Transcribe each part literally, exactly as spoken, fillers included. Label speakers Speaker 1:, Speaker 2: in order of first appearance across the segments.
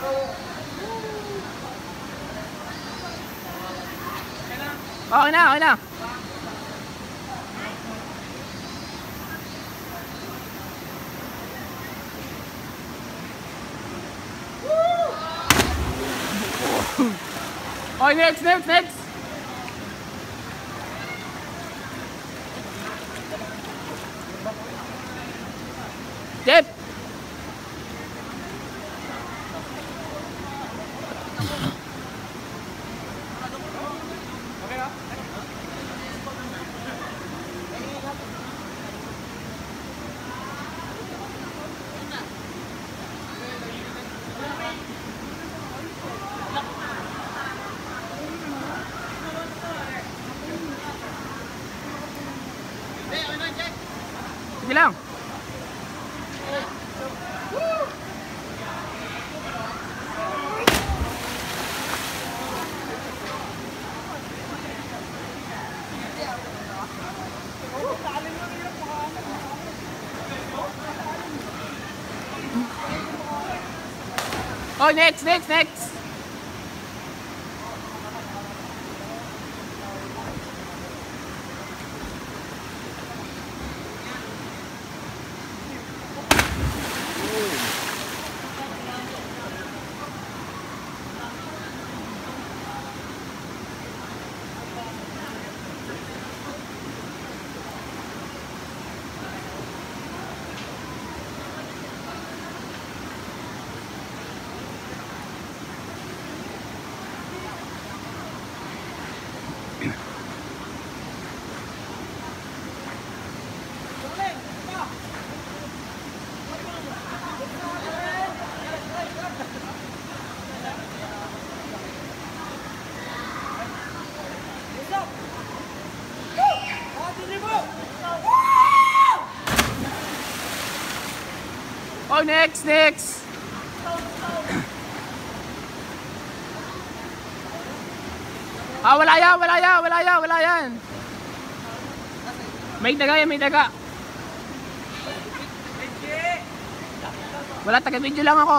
Speaker 1: Okay na, okay na. Okay, next, next, next. Jeff. Sige lang. Oh, next, next, next. Oh, next, next. Ah, wala yan, wala yan, wala yan, wala yan. May daga yan, may daga. Wala, taga-video lang ako.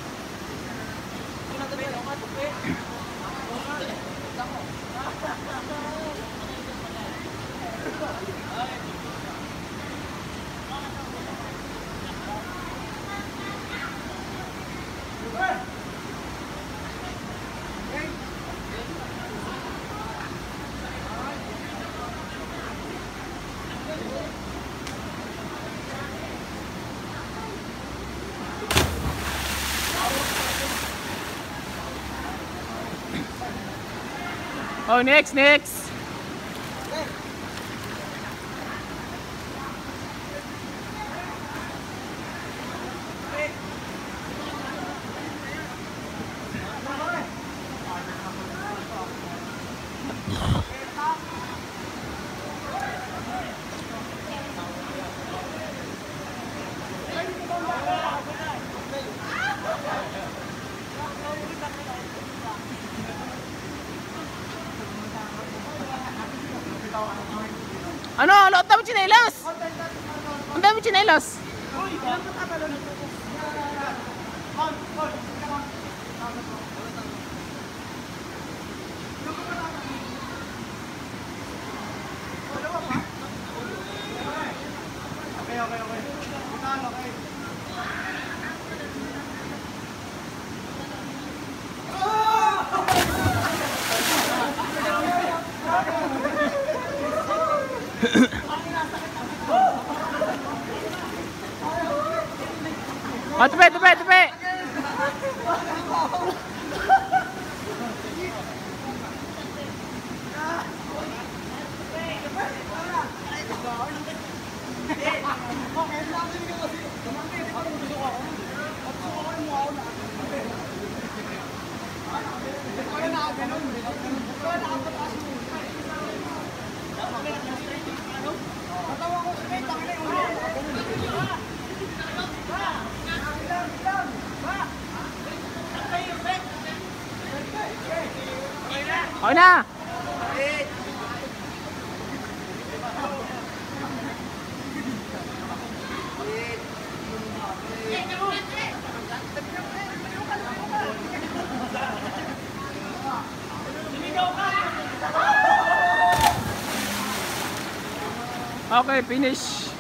Speaker 1: Oh, next, next. Ano? Ano? Ang dami tsinelas! Ang dami tsinelas! Okay, okay, okay. Okay. Oh, tepi, tepi, tepi. Okay na. Okay, finish.